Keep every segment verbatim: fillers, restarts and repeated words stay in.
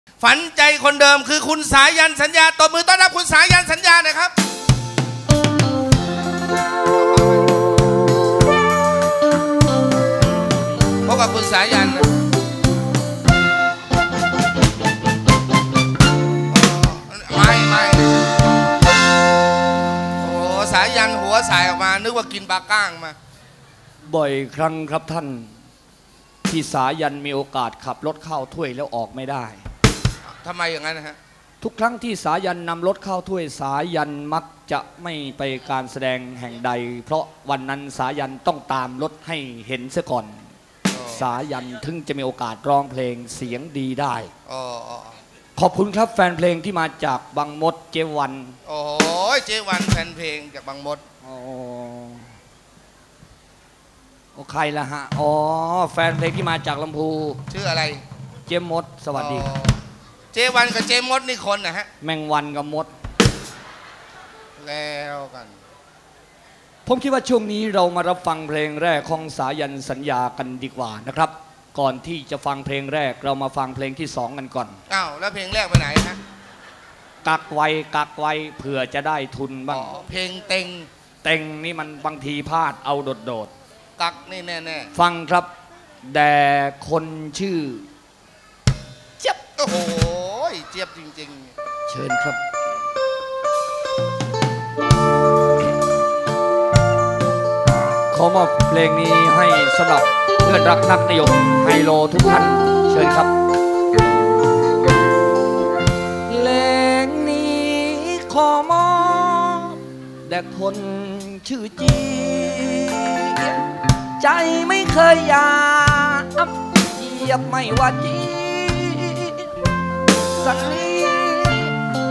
ฝันใจคนเดิมคือคุณสายันสัญญาตบมือต้อนรับคุณสายันสัญญาหน่อยครับพบกับคุณสายันนะไม่ไม่โอ้สายันหัวสายออกมานึกว่ากินปลาก้างมาบ่อยครั้งครับท่านที่สายันมีโอกาสขับรถเข้าถ้วยแล้วออกไม่ได้ทำไมอย่างนั้นนะฮะทุกครั้งที่สายันนำรถเข้าถ้วยสายันมักจะไม่ไปการแสดงแห่งใดเพราะวันนั้นสายันต้องตามรถให้เห็นเสียก่อนสายันถึงจะมีโอกาสร้องเพลงเสียงดีได้ขอบคุณครับแฟนเพลงที่มาจากบางมดเจวันโอ้ยเจวันแฟนเพลงจากบางมดโอ้โอ้ใครล่ะฮะอ๋อแฟนเพลงที่มาจากลำพูชื่ออะไรเจมดสวัสดีเจวันกับเจมดนี่คนนะฮะแมงวันกับมดแล้วกันผมคิดว่าช่วงนี้เรามารับฟังเพลงแรกของสายันสัญญากันดีกว่านะครับก่อนที่จะฟังเพลงแรกเรามาฟังเพลงที่สองกันก่อนอ้าวแล้วเพลงแรกไปไหนฮะกักไว้กักไว้เผื่อจะได้ทุนบ้างเพลงเต็งเต็งนี่มันบางทีพลาดเอาโดดโดดกักนี่แน่แน่ฟังครับแด่คนชื่อเจี๊ยบโอ้โหเจี๊ยบจริงๆเชิญครับขอมอบเพลงนี้ให้สำหรับเพื่อนรักนักนิยมไฮโลทุกท่านเชิญครับเพลงนี้ขอมอบแด่คนชื่อจีใจไม่เคยอยากเหยียบไม่ว่าจีสักนิด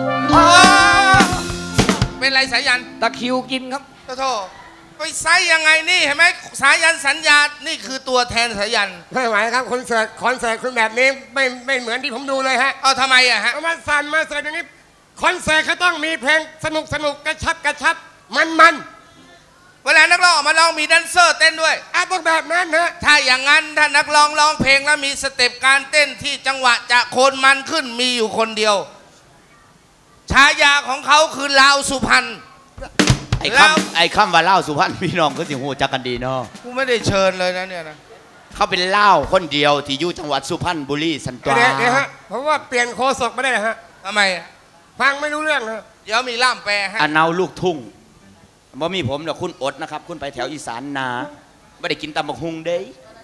เป็นไรสายันตะคิวกินครับโธ่ไปไซยังไงนี่เห็นไหมสายันสัญญานี่คือตัวแทนสายันไม่ไหวครับคอนเสิร์ตคอนเสิร์ตคุณแบบนี้ไม่ไม่เหมือนที่ผมดูเลยฮะเอาทำไมอะฮะมาสั่นมาเสิร์ตอย่างนี้คอนเสิร์ตเขาต้องมีเพลงสนุกสนุกกระชับกระชับมันมันเวลานักร้องออกมาร้องมีแดนเซอร์เต้นด้วยอ่ะพวกแบบนั้นนะถ้าอย่างนั้นถ้านักร้องร้องเพลงแล้วมีสเต็ปการเต้นที่จังหวะจะโคนมันขึ้นมีอยู่คนเดียวฉายาของเขาคือลาวสุพรรณไอ้คำไอ้คำว่าเล่าสุพรรณพี่น้องก็สิหูจักกันดีเนาะกูไม่ได้เชิญเลยนะเนี่ยนะเขาเป็นเล่าคนเดียวที่อยู่จังหวัดสุพรรณบุรีสันตวาเดี๋ยวฮะเพราะว่าเปลี่ยนโคศกไม่ได้ฮะทำไมฟังไม่รู้เรื่องฮะเดี๋ยวมีล่ามแปลฮะอันเอาลูกทุ่งบ่มีผมเดี๋ยวคุณอดนะครับคุณไปแถวอีสานนาไม่ได้กินตำบักฮุงเด้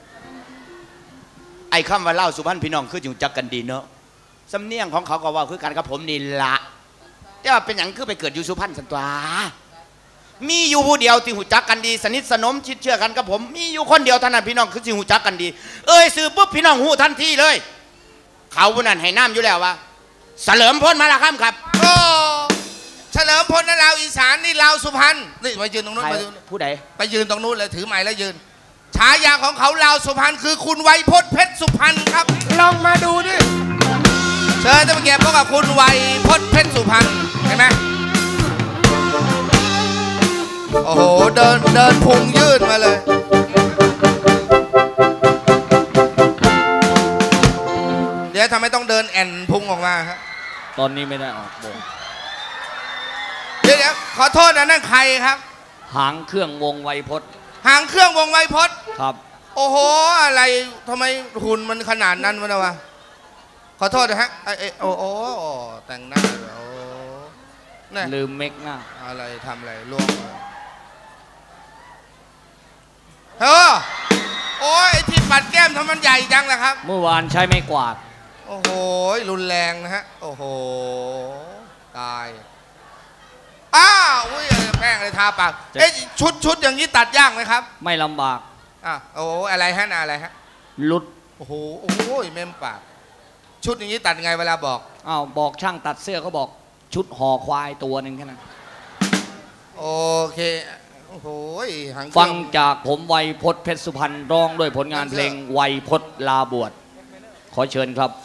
ไอ้คำว่าเล่าสุพรรณพี่น้องคืออยู่จักกันดีเนาะสำเนียงของเขาก็ว่าคือกันกับผมนี่ละแต่ว่าเป็นอย่างคือไปเกิดอยู่สุพรรณสันตวามีอยู่ผู้เดียวที่หูจักกันดีสนิทสนมชิดเชื่อกันกับผมมีอยู่คนเดียวเท่านั้นพี่น้องคือสิหูจักกันดีเอ้ยสื่อปุ๊บพี่น้องหูทันทีเลยเขาผู้นั้นให้น้ำอยู่แล้วว่าเฉลิมพลมาละครับครับโอ้เฉลิมพลนั่นลาวอีสานนี่ลาวสุพรรณนี่ไปยืนตรงนู้นไปยืนผู้ใดไปยืนตรงนู้นเลยถือไม้แล้วยืนฉายาของเขาลาวสุพรรณคือคุณไวยพจน์เพชรสุพรรณครับลองมาดูดิเชิญท่านผู้เกียรติพบกับคุณไวยพจน์เพชรสุพรรณเห็นไหมโอ้โหเดินเดินพุงยืดมาเลยเดี๋ยวทำไมต้องเดินแอนพุงออกมาครับตอนนี้ไม่ได้ออกบงเดี๋ยวขอโทษนะนั่นใครครับหางเครื่องวงไวยพจน์หางเครื่องวงไวยพจน์ครับโอ้โหอะไรทำไมหุ่นมันขนาดนั้นวะวะขอโทษนะฮะไอโอ้โหแต่งหน้าโอ้ลืมเมคหน้าอะไรทำอะไรล่วงเฮ้อโอ้ยที่ปัดแก้มทำมันใหญ่จังเลยครับเมื่อวานใช้ไม่กวาดโอ้โหรุนแรงนะฮะโอ้โหตายอ้าวอุ้ยแป้งเลยทาปากเอ๊ะชุดชุดอย่างนี้ตัดยากไหมครับไม่ลำบากอ่ะโอ้อะไรฮะอะไรฮะลุดโอ้โหโอ้ยเมมปากชุดอย่างนี้ตัดไงเวลาบอกอ้าวบอกช่างตัดเสื้อเขาบอกชุดห่อควายตัวหนึ่งแค่นั้นโอเคโอ้โหฟังจากผมไวยพจน์เพชรสุพรรณร้องด้วยผลงานเพลงไวยพจน์ลาบวชขอเชิญครับ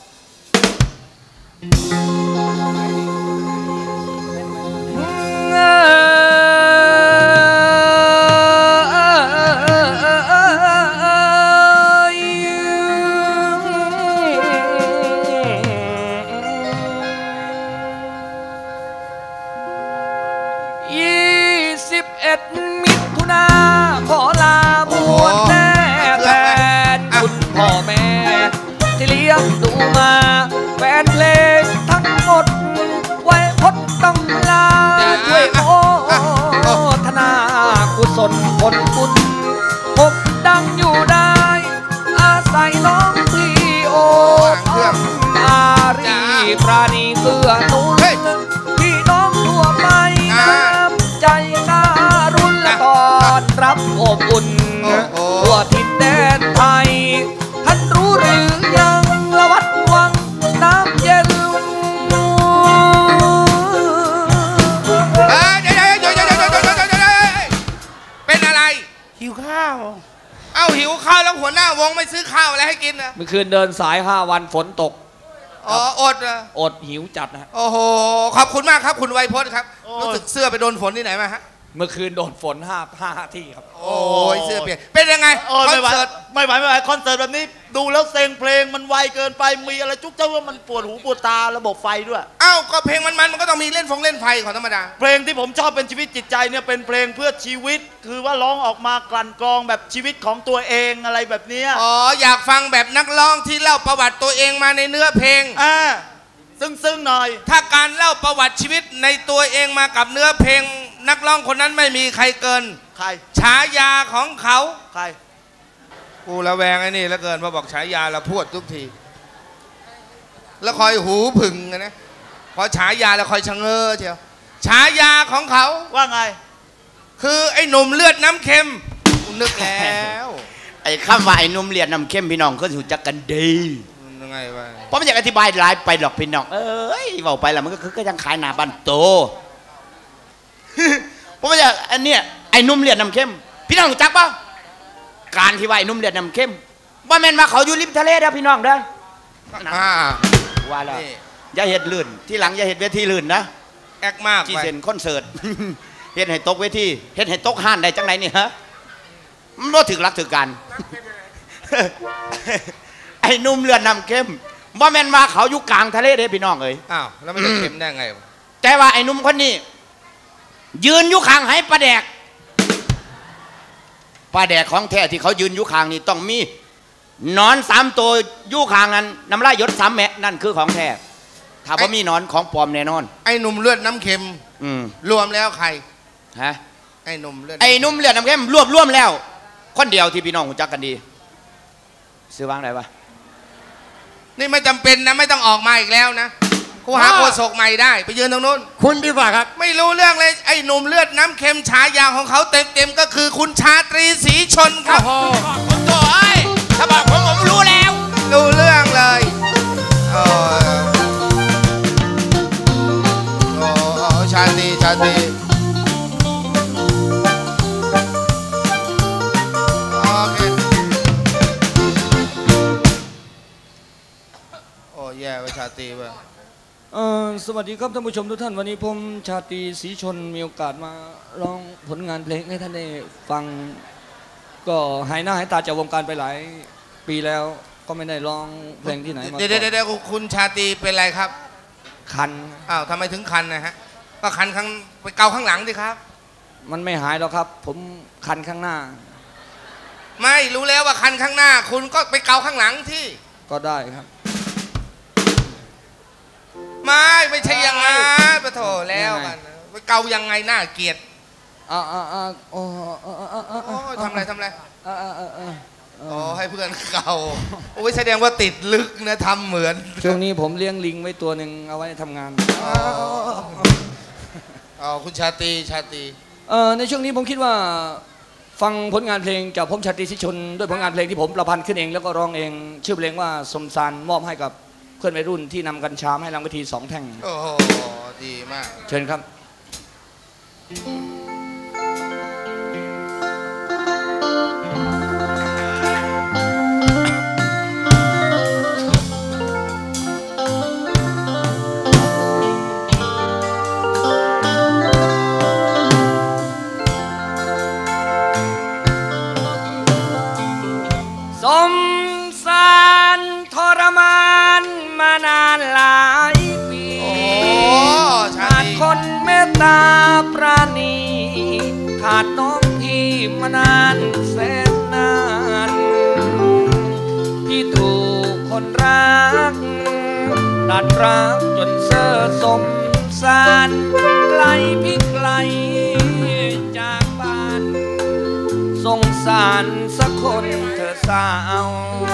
แฟนเพลงทั้งหมดไว้พดต้องลาช่วยโอธนากุศลผลบุญผมดังอยู่ได้อาศัยน้องพี่โออารีปราณีเกื้อหนุนพี่น้องทั่วไปน้ำใจการุณและตอนรับอบอุ่นทั่วทิศแดนไทยท่านรู้หรือยังละวัดวังน้ำเย็นเป็นอะไรหิวข้าวเอ้าหิวข้าวแล้วหัวหน้าวงไม่ซื้อข้าวอะไรให้กินนะเมื่อคืนเดินสายห้าวันฝนตกอ๋ออดนะอดหิวจัดนะโอ้โหขอบคุณมากครับคุณไวยพจน์ครับรู้สึกเสื้อไปโดนฝนที่ไหนมาฮะเมื่อคืนโดนฝนห้าห้าที่ครับโอ้ยเสื้อเปียกเป็นยังไงโอ้คอไม่นไหวเสิร์ตไม่ไหวไม่ไหวคอนเสิร์ตแบบนี้ดูแล้วเซ็งเพลงมันไวเกินไปมีอะไรจุกเจ้าว่ามันปวดหูปวดตาระบบไฟด้วยเอ้าก็เพลงมันมันมันก็ต้องมีเล่นฟงเล่นไฟของธรรมดาเพลงที่ผมชอบเป็นชีวิตจิตใจเนี่ยเป็นเพลงเพื่อชีวิต คือว่าร้องออกมากลั่นกรองแบบชีวิตของตัวเองอะไรแบบเนี้ยอ๋ออยากฟังแบบนักร้องที่เล่าประวัติตัวเองมาในเนื้อเพลงอ่าซึ่งซึ่งหน่อยถ้าการเล่าประวัติชีวิตในตัวเองมากับเนื้อเพลง นักร้องคนนั้นไม่มีใครเกินใครฉายาของเขาใครกูระแวงไอ้นี่แล้วเกินพอบอกฉายาละพวดทุกที แล้วคอยหูผึ่งนะพอฉายาแล้วคอยชะเง้อเชียวฉายาของเขาว่าไงคือไอ้หนุ่มเลือดน้ำเค็มกูนึกแล้วไอ้คำว่าไอ้นุ่มเลียดน้ำเข้มพี่น้องก็รู้จักกันดียังไงวะเพราะไม่อยากอธิบายหลายไปหรอกพี่น้องเอ้ยเบาไปแล้วมันก็คือก็ยังขายหนาบันโต เพราะไม่อยากอันเนี้ยไอ้นุ่มเลียดน้ำเข้มพี่น้องรู้จักป่ะการที่ว่าไอ้นุ่มเลียดน้ำเข้มว่าแม่นมาเขาอยู่ริมทะเลเด้อพี่น้องเด้ออ่าว่าแล้วนี่อย่าเห็ดลื่นที่หลังอย่าเห็ดเวทีลื่นนะแอกมากจีไปเซนคอนเสิร์ต เห็ดให้ตกเวทีเห็ดให้ตกห้านได้จังไหนนี่ฮะมันบ่ถึกรักถึกกัน ไอ้นุ่มเลือดน้ำเข้มว่าแม่นมาเขาอยู่กลางทะเลเด้พี่น้องเอ้ยอ้าวแล้วมันจะเค็มได้ไงวะแต่ว่าไอ้นุ่มคนนี้ ยืนอยู่ข้างให้ปลาแดกปลาแดกของแท้ที่เขายืนอยู่ข้างนี่ต้องมีหนอนสามตัวอยู่ข้างนั้นน้ำลายหยดสามแมะนั่นคือของแท้ถ้าว่ามีหนอนของปลอมแน่นอนไอ้หนุ่มเลือดน้ำเค็มอืมรวมแล้วใครฮะไอ้หนุ่มเลือดไอ้นุ่มเลือดน้ำเข้มรวบรวมแล้ว คนเดียวที่พี่น้องรู้จักกันดีซื้อวางไหนวะนี่ไม่จำเป็นนะไม่ต้องออกมาอีกแล้วนะกูหาโฆษกใหม่ได้ไปยืนตรงนู้นคุณดีกว่าครับไม่รู้เรื่องเลยไอ้หนุ่มเลือดน้ำเค็มฉายาของเขาเต็มๆก็คือคุณชาตรีศรีชนครับผมตัวเอ้ยถ้าบอกผมผมรู้แล้วรู้เรื่องเลยโอ้โอ้ชาตรีชาตรีโอเคโอ้แย่ไปชาตรีไปเอ่อสวัสดีครับท่านผู้ชมทุกท่านวันนี้ผมชาตรีศรีชนมีโอกาสมาร้องผลงานเพลงให้ท่านได้ฟัง ก็หายหน้าหายตาจากวงการไปหลายปีแล้วก็ไม่ได้ร้องเพลงที่ไหนมาเดี๋ยวเดี๋ยวเดี๋ยวคุณชาตรีเป็นไรครับคันอ้าวทำไมถึงคันนะฮะก็คันข้างไปเกาข้างหลังดิครับมันไม่หายหรอกครับ ผมคันข้างหน้าไม่รู้แล้วว่าคันข้างหน้า คุณก็ไปเกาข้างหลังที่ก็ได้ครับไม่ไม่ใช่อย่างนั้นปะโถแล้วกันไปเกายังไงน่าเกลียดอ่าอ่าอ่าโอ้โอ้โอ้ยทำอะไรทำอะไรอ่าอ่าอ่าอ่าอ๋อให้เพื่อนเกาโอ้ยแสดงว่าติดลึกนะทำเหมือนช่วงนี้ผมเลี้ยงลิงไว้ตัวหนึ่งเอาไว้ทำงานอ๋อคุณชาตรีชาตรีเอ่อในช่วงนี้ผมคิดว่าฟังผลงานเพลงจากผมชาตรีศรีชนด้วยผลงานเพลงที่ผมประพันธ์ขึ้นเองแล้วก็ร้องเองชื่อเพลงว่าสมสารมอบให้กับเพื่อนวัยรุ่นที่นำกัญชาให้รางวัลทีสองแท่งโอ้โหดีมากเชิญครับ สมสารทรมานมานานหลายปีโอ้ชาขาดตรีคนเมตตาปราณีขาดน้องพี่มานานแสนนานพี่ถูกคนรักลัดรักจนเซ่อสมสารไกลพิไกลจากบ้านสงสารสักคนเธอสาว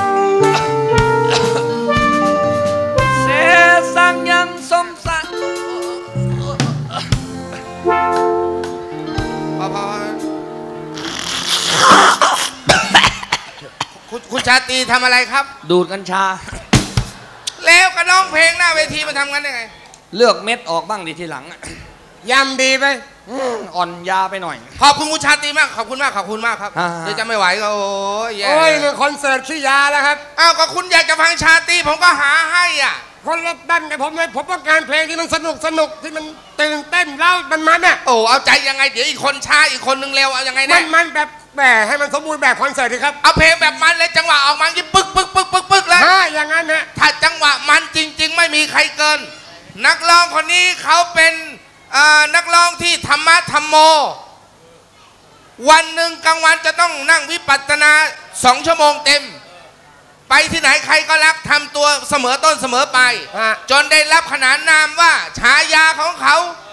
เสียสังยังสมสารพอพอคุณคุณชาตรีทำอะไรครับดูดกัญชาแล้วก็ร้องเพลงหน้าเวทีมันทำกันได้ไงเลือกเม็ดออกบ้างดีทีหลังยำดีไปอ่อนยาไปหน่อยขอบคุณคุณชาตรีมากขอบคุณมากขอบคุณมากครับอ่าเดี๋ยวจะไม่ไหวก็โอ้ยแย่โอ้ยเลนี่ยคอนเสิร์ตขี้ยาแล้วครับอ้าวก็คุณอยากจะฟังชาตรีผมก็หาให้อ่ะคนละดันกับผมเลยผมต้องการเพลงที่มันสนุกสนุกที่มันตื่นเต้นเล่ามันมันอ่ะโอ้เอาใจยังไงเดี๋ยวอีกคนช้าอีกคนนึงเร็วเอายังไงมัเนี่ยนมันแบบแหมให้มันสมบูรณ์แบบคอนเสิร์ตดีครับเอาเพลงแบบมันเลยจังหวะออกมายิ่งปึ๊กปึ๊กปึ๊กปึ๊กปึ๊กแล้วถ้าอย่างนั้นฮะถ้าจังหวะมันจริง ๆ ไม่มีใครเกิน นักร้องคนนี้เขาเป็นเอ่อนักร้องที่ธรรมะธรรมโม วันหนึ่งกลางวันจะต้องนั่งวิปัสสนาสองชั่วโมงเต็ม ไปที่ไหนใครก็รักทำตัวเสมอต้นเสมอไปฮะจนได้รับขนานนามว่าฉายาของเขา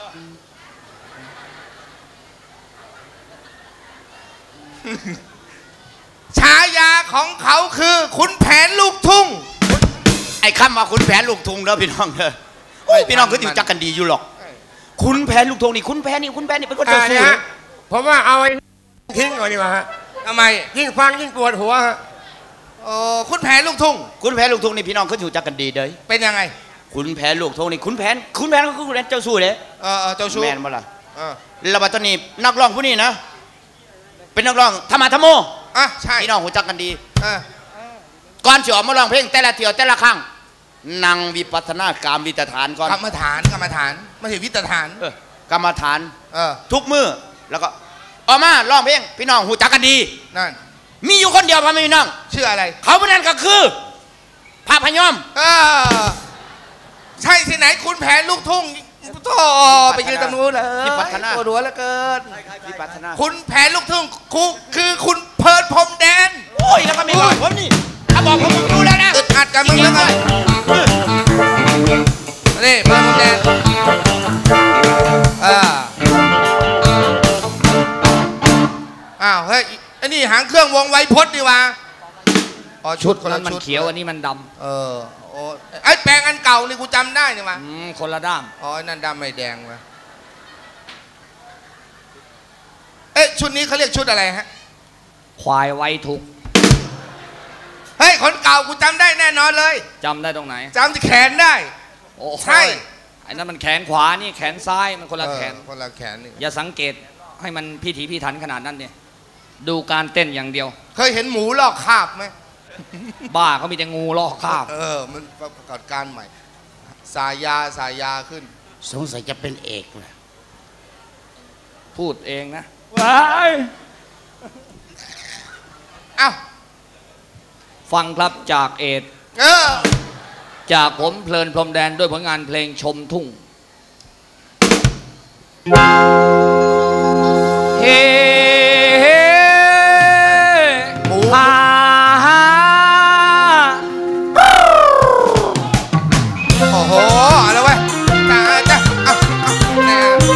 ฉายาของเขาคือขุนแผนลูกทุ่งไอ้คำว่าคุณแผนลูกทุ่งเด้อพี่น้องเด้อโอ้ยพี่น้องคืออยู่จักกันดีอยู่หรอก คุณแผนลูกทุ่งนี่คุณแผนนี่คุณแผนนี่เป็นคนอ่าเจ้าเนี่สู้ยฮะผมว่าเอาไอ้ทิ้งก่อนดีกว่าฮะทำไมยิ่งฟังยิ่งปวดหัวฮะโอ้ขุนแผนลูกทุ่งคุณแผนลูกทุ่งนี่พี่น้องคืออยู่จักกันดีเด้อเป็นยังไงคุณแผนลูกทุ่งนี่คุณแผนคุณแผนก็คือคุณแผนเจ้าสู้เด้เออเออเจ้าชู้แม่นบ่ล่ะเออแล้วบัดตอนนี้นักร้องผู้นี้นะ เป็นนักร้องธรรมะธรรมโมอ่ะใช่พี่น้องหูจักกันดีเออก่อนสิออกมาร้องเพลงแต่ละเที่ยวแต่ละครั้งนั่งวิปัสสนากามวิตฐานก่อนกรรมฐานกรรมฐานไม่ใช่วิตฐานเออกรรมฐานเออทุกมือแล้วก็ออกมาร้องเพลงพี่น้องหูจักกันดีนั่นมีอยู่คนเดียวพ่อแม่พี่น้องชื่ออะไรเขาเป็นนั่นก็คือพระพยอมเออใช่ที่ไหนคุณแผนลูกทุ่งโธ่ไปยืนตรงนู้นเลยวิปัสสนาปวดหัวเหลือเกินวิปัสสนาคุณแผนลูกทุ่งครูคือคุณเพิร์ดพรมแดนโอ้ยแล้วก็มีบอกผมนี่ถ้าบอกผมผมรู้แล้วนะอึดอัดกับมึงแล้วไงนี่เพิร์ดพรมแดนเอออ้าวเฮ้ยไอ้นี่หางเครื่องวงไวพจน์ดีว่าอ๋อชุดคนนั้ละนมันชุดเขียวอันนี้มันดเออโอ้ไอ้แปลงอันเก่านี่กูจำได้นี่มาำอืมคนละด้ามอ๋อไอ้นั่นดำไม่แดงวะเอ๊ะชุดนี้เขาเรียกชุดอะไรฮะควายไว้ทุกข์เฮ้ยคนเก่ากูจำได้แน่นอนเลยจำได้ตรงไหนจำที่แขนได้โอ้ใช่ไอ้นั่นมันแขนขวานี่แขนซ้ายมันคนละแขนเออคนละแขนนี่อย่าสังเกตให้มันพิถีพิถันขนาดนั้นเนี่ยดูการเต้นอย่างเดียวเคยเห็นหมูลอกคาบไหมบ้าเขามีแต่งูลอกคราบเออมันประกอบการใหม่ สายยาสายยาขึ้นสงสัยจะเป็นเอกนะพูดเองนะว้ายเอ้าฟังครับจากเอดเออจากผมเพลินพรมแดนด้วยผลงานเพลงชมทุ่งเฮ้ฮาฮาโอ้โหเอาละเว้ยจ้าจ้าเอ้าเอ้าแน่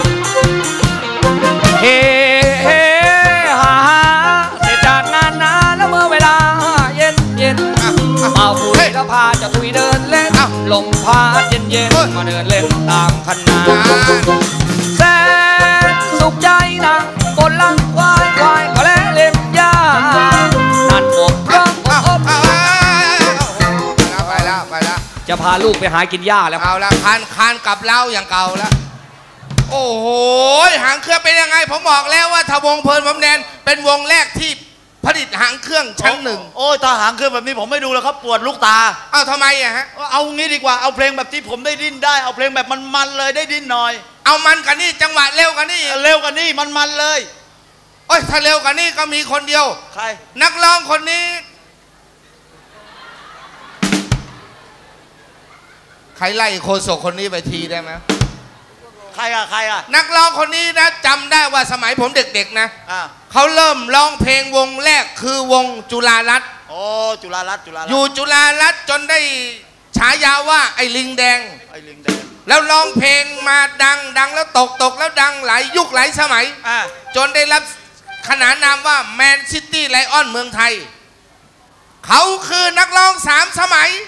เฮ้ฮาฮาเสร็จจากงานนาแล้วเมื่อเวลาเย็นเย็นเอ้าเอ้าเมาคุยแล้วพาเจะทุยเดินเล่นเอ้าลมพัดเย็นเย็นเฮ้ยมาเดินเล่นตามคันนาจ้าแสนสุขใจนังบนหลังควายควายก็และเล็มยานั่นอกร้องอเอาบอบเอาเอาไปแล้วไปแล้วจะพาลูกไปหากินหญ้าแล้วเอาละคานคานกลับเล่าอย่างเก่าแล้วโอ้โหหางเครื่องเป็นยังไงผมบอกแล้วว่าทวงเพลินพรมแดนเป็นวงแรกที่ผลิตหางเครื่องชั้นหนึ่งโอ้ยถ้าหางเครื่องแบบนี้ผมไม่ดูแล้วครับปวดลูกตาเอ้าทำไมอะฮะเอางี้ดีกว่าเอาเพลงแบบที่ผมได้ดิ้นได้เอาเพลงแบบมันๆเลยได้ดิ้นหน่อยเอามันกันนี่จังหวะเร็วกันนี่เร็วกันนี่มันๆเลยโอ้ยถ้าเร็วกันนี่ก็มีคนเดียวใครนักร้องคนนี้ ใครไล่โคศกคนนี้ไปทีได้ไหมใครอะใครอะนักร้องคนนี้นะจำได้ว่าสมัยผมเด็กๆนะอ่าเขาเริ่มร้องเพลงวงแรกคือวงจุฬารัตน์โอ้จุฬารัตน์จุฬารัตอยู่น์จุฬารัตน์จนได้ฉายาว่าไอ้ลิงแดงไอ้ลิงแดงแล้วร้องเพลงมาดังดังแล้วตกตกแล้วดังหลายยุคหลายสมัยอ่าจนได้รับขนานนามว่าแมนซิตี้ไลออนเมืองไทย เขาคือนักร้องสามสมัย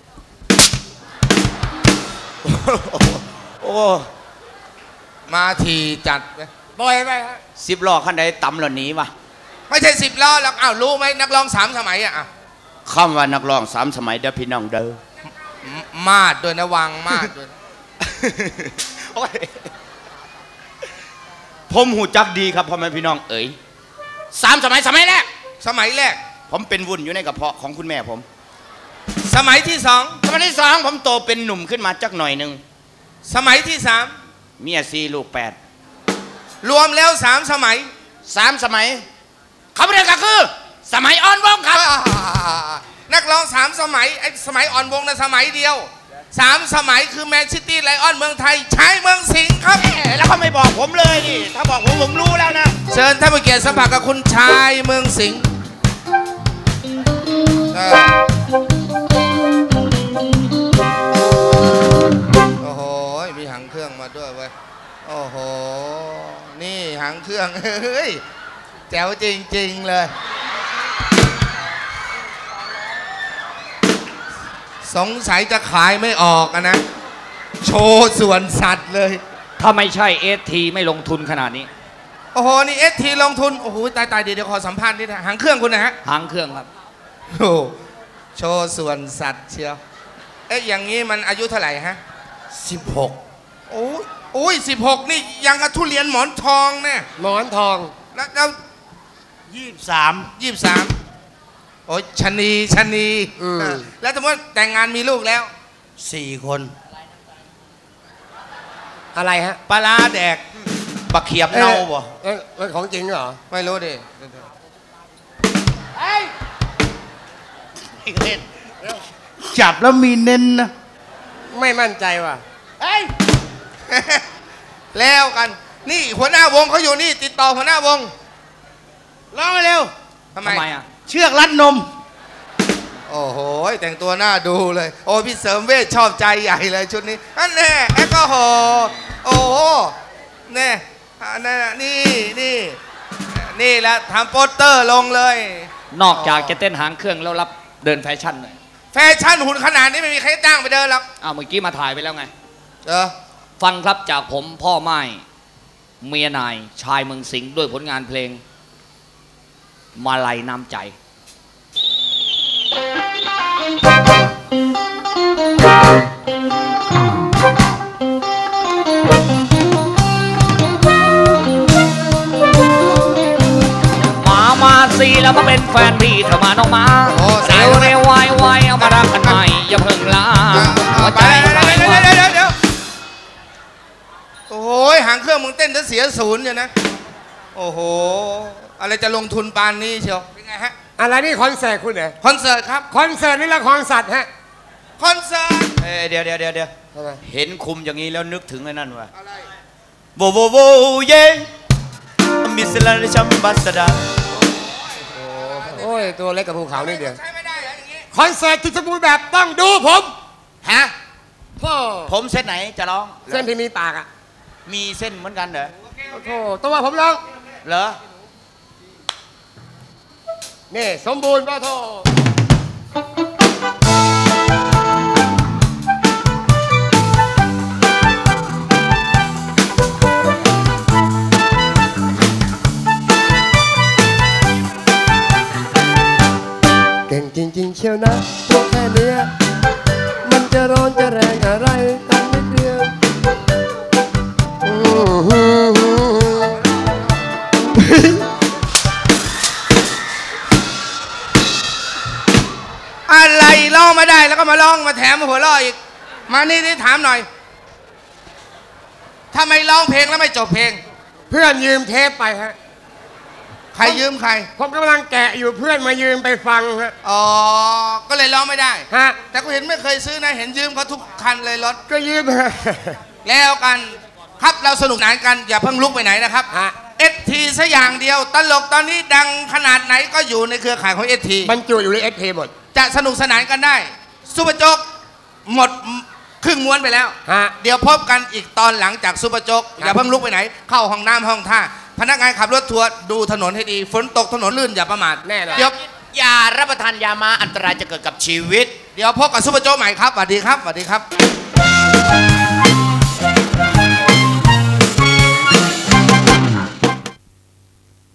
โอ้มาทีจัดไปบ่อยไปฮะสิบล้อคันใดต่ำเหล่านี้วะไม่ใช่สิบล้อหรอกอ้าวรู้ไหมนักร้องสามสมัยอ่ะอ่ะคำว่านักร้องสามสมัยเด้อพี่น้องเด้อมมาดด้วยนะวังมาดด้วยโอ้ยผมหูจักดีครับพ่อแม่พี่น้องเอ๋ยสามสมัยสมัยแรกสมัยแรกผมเป็นวุ่นอยู่ในกระเพาะของคุณแม่ผมสมัยที่สองสมัยที่สองผมโตเป็นหนุ่มขึ้นมาจักหน่อยหนึ่งสมัยที่สามเมียสี่ลูกแปดรวมแล้วสามสมัยสามสมัยเขาเรียกก็คือ สมัยอ่อนวงครับอ่านักร้องสามสมัยไอ้สมัยอ่อนวงนะสมัยเดียวสามสมัยคือแมนซิตี้ไลออนเมืองไทยใช้เมืองสิงห์ครับแล้วเขาไม่บอกผมเลยนี่ถ้าบอกผมผมรู้แล้วนะเชิญท่านผู้เกียรติสัมผัสกับคุณชายเมืองสิงห์เออโอ้โหมีหางเครื่องมาด้วยเว้ยโอ้โหนี่หางเครื่องเฮ้ยแจ๋วจริงๆเลยสงสัยจะขายไม่ออกอะนะโชว์ส่วนสัตว์เลยถ้าไม่ใช่เอสทีไม่ลงทุนขนาดนี้โอ้โหนี่เอสทีลงทุนโอ้โหตายตายเดี๋ยวเดี๋ยวขอสัมภาษณ์นิดนะหางเครื่องคุณนะฮะหางเครื่องครับโอ้โชว์ส่วนสัตว์เชียวเอ๊ะอย่างนี้มันอายุเท่าไหร่ฮะสิบหกโอ้ยโอ้ยสิบหกนี่ยังกับทุเรียนหมอนทองเนี่ยหมอนทองแล้วแล้วยี่สิบสามยี่สิบสามโอ้ยชะนีชะนีเออแล้วสมมติแต่งงานมีลูกแล้วสี่คนอะไรฮะปลาร้าแดกบักเขียบเน่าบ่เอ้ยเอ้ยของจริงเหรอไม่รู้ดิจับแล้วมีเน้นนะไม่มั่นใจว่ะแล้วกันนี่หัวหน้าวงเขาอยู่นี่ติดต่อหัวหน้าวงร้องไปเร็วทำไมทำไมอ่ะเชือกรัดนมโอ้โหแต่งตัวหน้าดูเลย โอ้พี่เสริมเวชชอบใจใหญ่เลยชุดนี้อันแน่แอลกอฮอล์โอ้โหแน่อันนั้นน่ะนี่นี่นี่แหละทำโปสเตอร์ลงเลยนอกจากจะเต้นหางเครื่องแล้วรับเดินแฟชั่นเลยแฟชั่นหุ่นขนาดนี้ไม่มีใครจ้างไปเดินหรอกอ้าวเมื่อกี้มาถ่ายไปแล้วไงเออฟังครับจากผมพ่อไม้เมียนายชายเมืองสิงห์ด้วยผลงานเพลง มาลัยน้ำใจ มามาสิแล้วมาเป็นแฟนพี่เธอมาน้องมาโอ้เร็วเร็วไวไวเอามารักกันใหม่อย่าเพิ่งลาหัวใจเดี๋ยวใครเดี๋ยวว่าเดี๋ยวเดี๋ยวเดี๋ยวโอ้ยหางเครื่องมึงเต้นจะเสียศูนย์เนี่ยนะโอ้โหอะไรจะลงทุนปานนี้เชียวเป็นไงฮะอะไรนี่คอนเสิร์ตคุณเหรอคอนเสิร์ตครับคอนเสิร์ตนี่ละครสัตว์ฮะคอนเสิร์ตเอ้ยเดี๋ยวเดี๋ยวเดี๋ยวเดี๋ยวทำไมเห็นคุมอย่างนี้แล้วนึกถึงไอ้นั่นว่ะอะไรโวโวโวเย่มิสลาชัมบัสดาโอ้ยตัวเล็กกับภูเขานี่เดียวใช้ไม่ได้เหรออย่างงี้คอนเสิร์ตที่สมบูรณ์แบบต้องดูผมฮะพ่อผมเส้นไหนจะร้องเส้นที่มีปากอ่ะมีเส้นเหมือนกันเหรอโอ้โหตัวผมลองเหรอนี่สมบูรณ์ป่ะโทเก่งจริงๆเชียวนะตัวแค่เนี้ยมันจะร้อนจะแรงอะไรกันนิดเดียวอื้อหืออะไรร้องไม่ได้แล้วก็มาร้องมาแถมมาหัวเราะอีกมานี่นี่ถามหน่อยถ้าไม่ร้องเพลงแล้วไม่จบเพลงเพื่อนยืมเทปไปฮะใครยืมใครผมกำลังแกะอยู่เพื่อนมายืมไปฟังฮะอ๋อก็เลยร้องไม่ได้ฮะแต่กูเห็นไม่เคยซื้อนะเห็นยืมเขาทุกคันเลยรถก็ยืมฮะแล้วกันครับเราสนุกสนานกันอย่าเพิ่งลุกไปไหนนะครับฮะเอสทีซะอย่างเดียวตลกตอนนี้ดังขนาดไหนก็อยู่ในเครือข่ายของเอสทีบรรจุอยู่ในเอสเพหมดจะสนุกสนานกันได้ซุปเปอร์โจ๊กหมดครึ่งม้วนไปแล้วฮะเดี๋ยวพบกันอีกตอนหลังจากซุปเปอร์โจ๊กอย่าเพิ่งลุกไปไหน เข้าห้องน้ำห้องท่าพนักงานขับรถทัวร์ดูถนนให้ดีฝนตกถนนลื่นอย่าประมาทแน่นอนเดี๋ยวอย่ารับประทานยามาอันตรายจะเกิดกับชีวิตเดี๋ยวพบกับซุปเปอร์โจ๊กใหม่ครับสวัสดีครับสวัสดีครับ